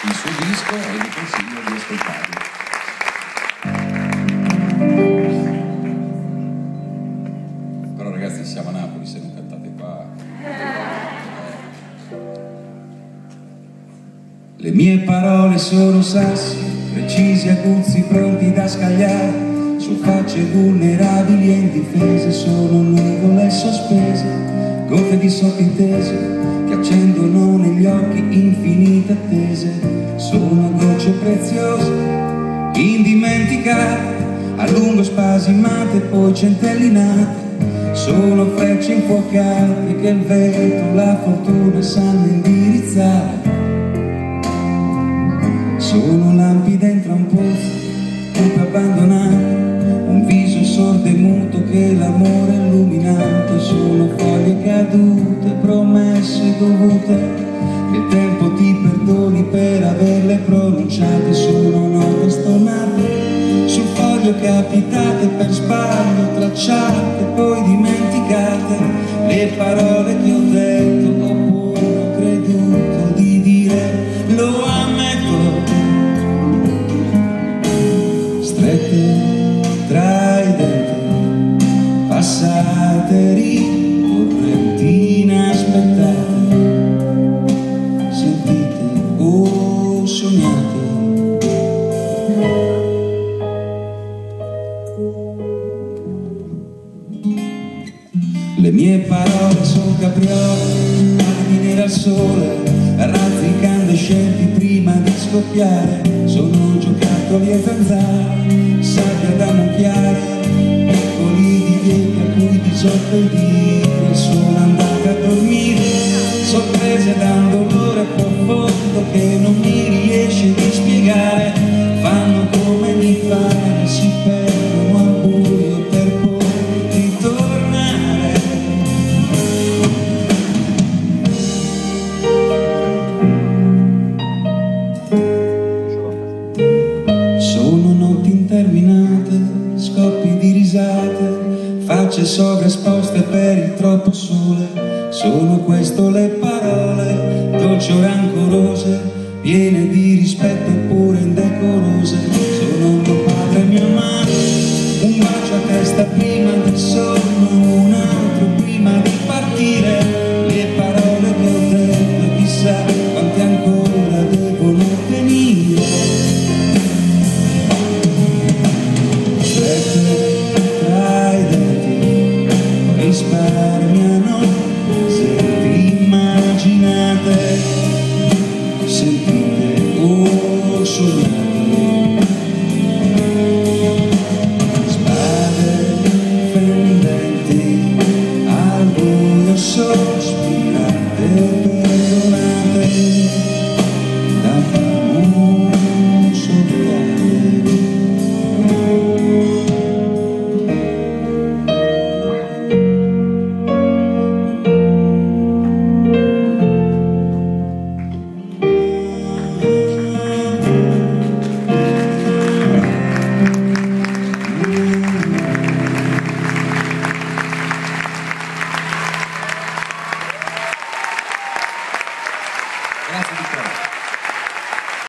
il suo disco e vi consiglio di ascoltarlo. Però ragazzi, siamo a Napoli, se non cantate qua. Le mie parole sono sassi, precisi, aguzzi, pronti da scagliare su facce vulnerabili e indifese. Sono nuvole sospese, gocce di sottintese che accendono negli occhi infinite attese. Sono gocce preziose, indimenticate, a lungo spasimate poi centellinate. Sono frecce infuocate che il vento, la fortuna sanno indirizzare. Sono lampi dentro un pozzo, cupe abbandonate, un viso sordo e muto che l'amore ha illuminato. Sono foglie cadute, promesse dovute, che il tempo ti perdoni per averle pronunciate. Sono note stonate, sul foglio capitate per sbaglio, tracciate, poi dimenticate. Le parole che ho detto oppure ho creduto di dire, lo ammetto. Tra i denti, passate, ricorrenti, inaspettate, sentite o sognate. Le mie parole sono capriole, ali nere al sole, razzi incandescenti prima di scoppiare. Sono giocattoli e zanzare, sabbia da ammucchiare, piccoli di pietra a cui disobbedire. Sono andate a dormire, sorprese da un dolore profondo che non mi riesce di spiegare. Fanno come mi pare, si perdono al buio per poi ritornare. Sono notti interminate, scoppi di risate, facce sovraesposte per il troppo sole. Sono queste le parole, dolci o rancorose, piene di rispetto eppure indecorose. Sono mio padre e mia madre, un bacio a testa prima del sonno, un altro prima di partire. Le parole che ho detto, chissà quante ancora devono venire. Tra i denti risparmiano, se vi immaginate, sentite o sognate. Spade fendenti al buio sole.